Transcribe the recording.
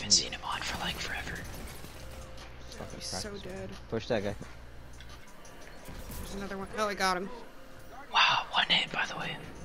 haven't seen him on for like forever. He's so dead. Push that guy. There's another one. Oh, I got him. Wow, one hit by the way.